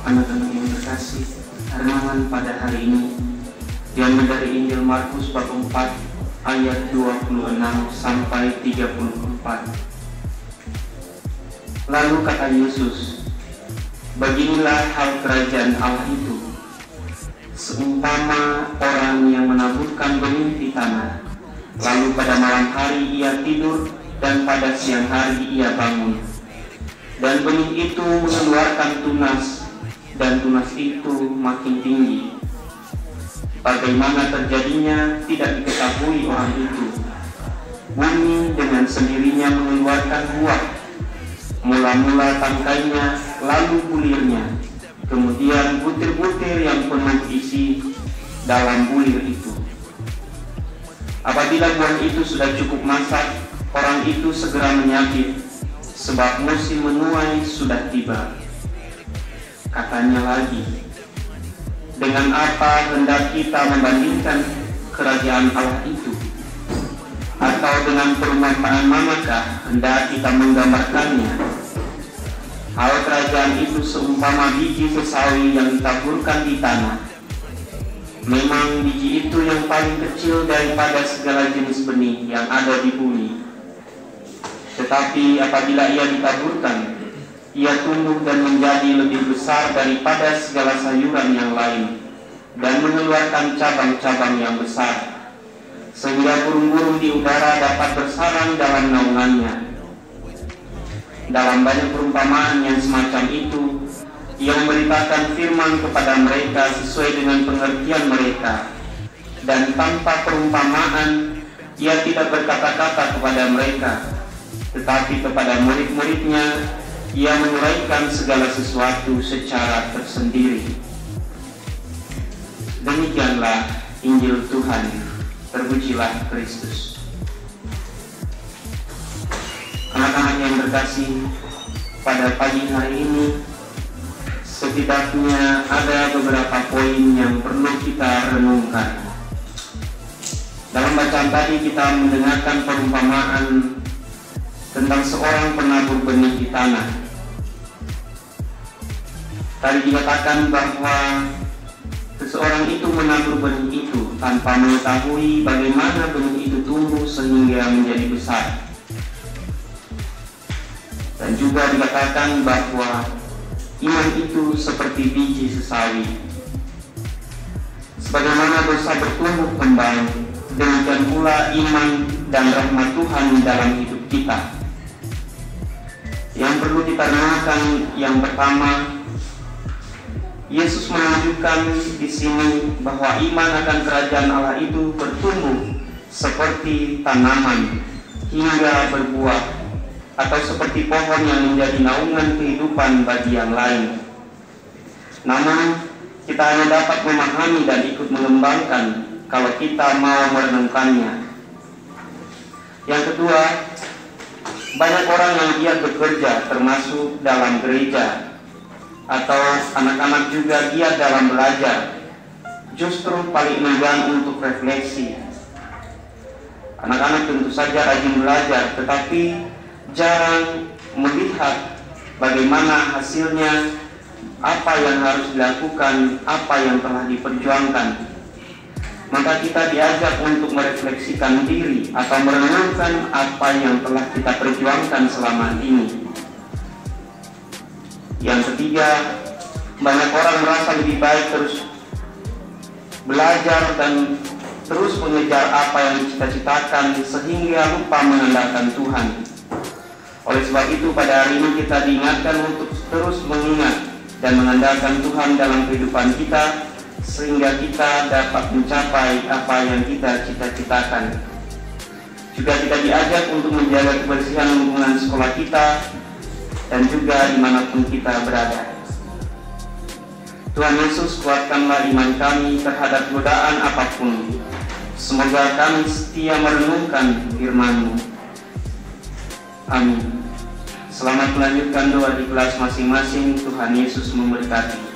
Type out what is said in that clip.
Anak-anak yang terkasih, renungan pada hari ini diambil dari Injil Markus bab 4 ayat 26 sampai 34. Lalu kata Yesus, "Beginilah hal kerajaan Allah itu, seumpama orang yang menaburkan benih di tanah, lalu pada malam hari ia tidur dan pada siang hari ia bangun. Dan benih itu mengeluarkan tunas, dan tunas itu makin tinggi. Bagaimana terjadinya tidak diketahui orang itu. Bumi dengan sendirinya mengeluarkan buah, mula-mula tangkainya, lalu bulirnya, kemudian butir-butir yang penuh isi dalam bulir itu. Apabila buah itu sudah cukup masak, orang itu segera menyabit, sebab musim menuai sudah tiba." Katanya lagi, "Dengan apa hendak kita membandingkan kerajaan Allah itu? Atau dengan perumpamaan manakah hendak kita menggambarkannya? Hal kerajaan itu seumpama biji sesawi yang ditaburkan di tanah. Memang biji itu yang paling kecil daripada segala jenis benih yang ada di bumi. Tetapi apabila ia ditaburkan, ia tumbuh dan menjadi lebih besar daripada segala sayuran yang lain, dan mengeluarkan cabang-cabang yang besar, sehingga burung-burung di udara dapat bersarang dalam naungannya." Dalam banyak perumpamaan yang semacam itu, ia memberitakan firman kepada mereka sesuai dengan pengertian mereka, dan tanpa perumpamaan ia tidak berkata-kata kepada mereka, tetapi kepada murid-muridnya ia menguraikan segala sesuatu secara tersendiri. Demikianlah Injil Tuhan. Terpujilah Kristus. Anak-anak yang terkasih, pada pagi hari ini setidaknya ada beberapa poin yang perlu kita renungkan. Dalam bacaan tadi kita mendengarkan perumpamaan tentang seorang penabur benih di tanah. Tadi dikatakan bahwa seseorang itu menabur benih itu tanpa mengetahui bagaimana benih itu tumbuh sehingga menjadi besar. Dan juga dikatakan bahwa iman itu seperti biji sesawi. Sebagaimana dosa bertumbuh kembang, demikian pula iman dan rahmat Tuhan dalam hidup kita. Yang perlu kita renungkan yang pertama, Yesus menunjukkan di sini bahwa iman akan kerajaan Allah itu bertumbuh seperti tanaman hingga berbuah, atau seperti pohon yang menjadi naungan kehidupan bagi yang lain. Namun kita hanya dapat memahami dan ikut mengembangkan kalau kita mau merenungkannya. Yang kedua, banyak orang yang giat bekerja, termasuk dalam gereja, atau anak-anak juga giat dalam belajar, justru paling enggan untuk refleksi. Anak-anak tentu saja rajin belajar, tetapi jarang melihat bagaimana hasilnya, apa yang harus dilakukan, apa yang telah diperjuangkan. Maka kita diajak untuk merefleksikan diri atau merenungkan apa yang telah kita perjuangkan selama ini. Yang ketiga, banyak orang merasa lebih baik terus belajar dan terus mengejar apa yang dicita-citakan sehingga lupa mengandalkan Tuhan. Oleh sebab itu pada hari ini kita diingatkan untuk terus mengingat dan mengandalkan Tuhan dalam kehidupan kita, sehingga kita dapat mencapai apa yang kita cita-citakan. Juga kita diajak untuk menjaga kebersihan lingkungan sekolah kita dan juga dimanapun kita berada. Tuhan Yesus, kuatkanlah iman kami terhadap godaan apapun. Semoga kami setia merenungkan firman-Mu. Amin. Selamat melanjutkan doa di kelas masing-masing. Tuhan Yesus memberkati.